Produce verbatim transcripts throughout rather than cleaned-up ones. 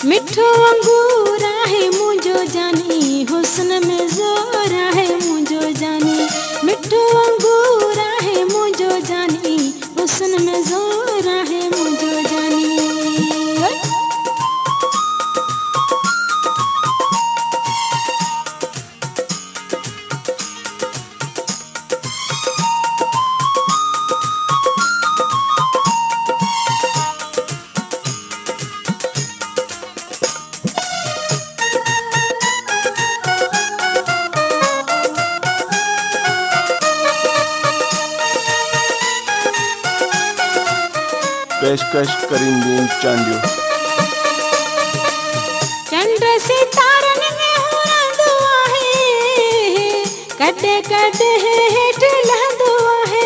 मिठो अंगूरा है मुझो जानी, हुस्न में जोरा है मुझो जानी। मिठो अंगूरा है मुझो जानी, हुस्न में जोरा है मुझो जानी। पेशकश करींदीन चांदियो चंद्र सितारन में हो दुआ है, कटे कटे है हेठ लहदुआ है।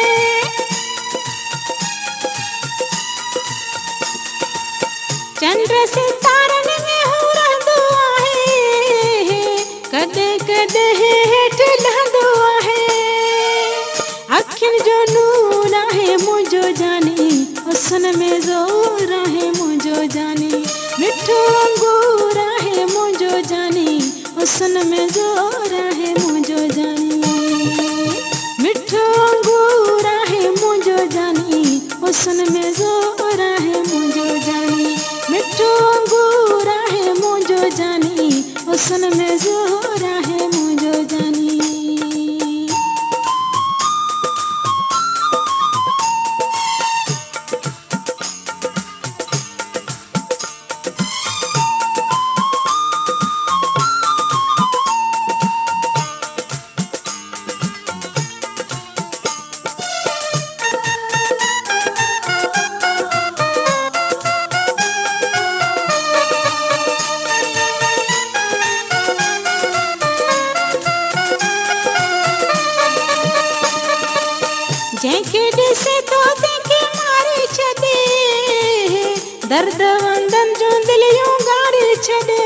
चंद्र सितारन में हो दुआ है, कटे कटे है हेठ लहदुआ है। अखिन जो नूरा है मुझो जानी, हुस्न में जोरा है मुझो जानी। मिठो अंगूरा है मुझो जानी, हुस्न में जोरा है मुझो जानी। मिठो अंगूरा है मुझो जानी, हुस्न में जोरा है मुझो जानी। मिठो अंगूरा है मुझो जानी, हुस्न में जोरा है मुझो जानी। जैके दिसे तो देखे मारे छदे, दर्द वंदन जो दिलियों गाड़ी छदे।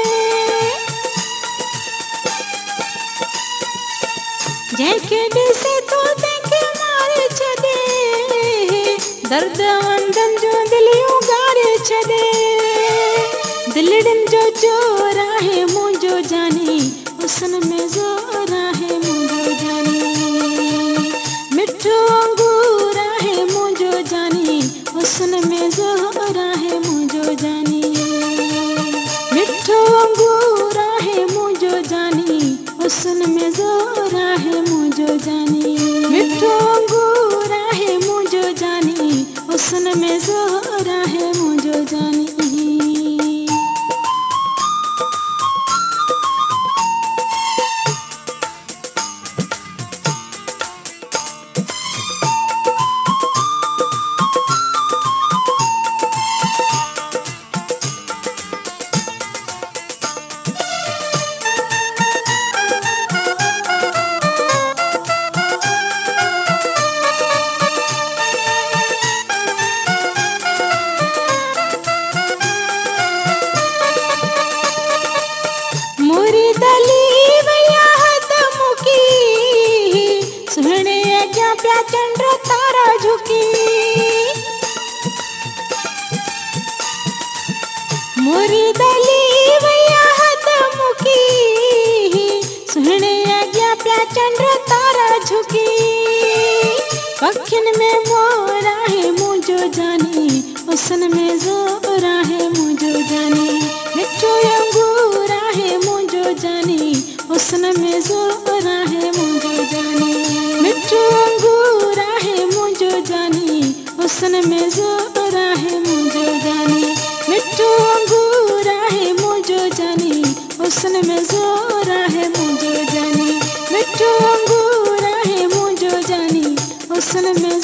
जैके दिसे तो देखे मारे छदे, दर्द वंदन जो दिलियों गाड़ी छदे। दिलड़न जो चोरा है मुझो जानी, हुस्न में जोरा है मुझो जानी। मिठो अंगूरा है मुझो जानी, हुस्न में जोरा है मुझो जानी। मिठो अंगूरा है मुझो जानी, हुस्न में जोरा है मुझो जानी। मिठो अंगूरा है मुझो जानी, हुस्न में जोरा है मुझो जानी। चंद्र तारा झुकी मोरी दली वैया हद मुकी, सुहने आज्ञा प्या चंद्र तारा झुकी। पखिन में मोरा है मुझो जानी, हुस्न में जोरा है मुझो जानी। मिठो अंगूरा है मुझो जानी, हुस्न में जोरा है मुझो जानी। मिठो अंगूरा है मुझो जानी, हुस्न में जोरा है मुझो जानी। मिठो अंगूरा है मुझो जानी, हुस्न में जोरा है मुझो जानी। मिठो अंगूरा है मुझो जानी, हुस्न में